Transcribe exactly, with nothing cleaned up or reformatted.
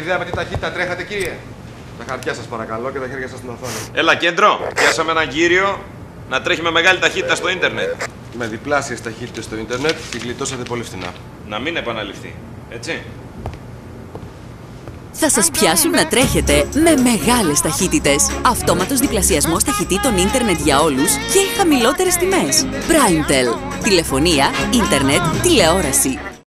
ιδέα με τι ταχύτητα τρέχατε, κύριε? Τα χαρτιά σας παρακαλώ και τα χέρια σας στην οθόνη. Έλα κέντρο, πιάσαμε έναν κύριο να τρέχει με μεγάλη ταχύτητα στο ίντερνετ. Με διπλάσιες ταχύτητες στο ίντερνετ την γλιτώσατε πολύ φθηνά. Να μην επαναληφθεί, έτσι. Θα σας πιάσουν να τρέχετε με μεγάλες ταχύτητες. Αυτόματος διπλασιασμός ταχυτήτων ίντερνετ για όλους και χαμηλότερες τιμές. Primetel. Τηλεφωνία, ίντερνετ, τηλεόραση.